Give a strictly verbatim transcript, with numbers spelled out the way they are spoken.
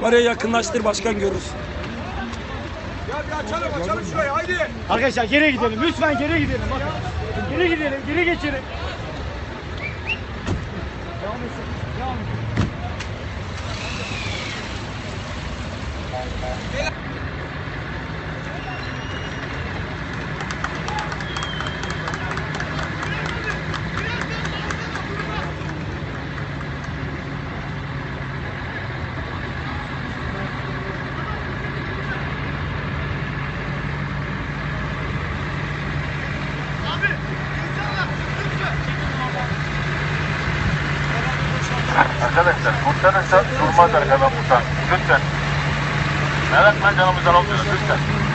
Kamerayı yakınlaştır başkan, görürüz. Ya bir açalım açalım şurayı haydi. Arkadaşlar geri gidelim. Lütfen geri gidelim. Bakın. Geri gidelim. Geri geçelim. Devam etsin. Devam edin. Arkadaşlar kurtarırsa durmaz arkadan kurtar. Lütfen. Merakla canımızdan alıyoruz lütfen.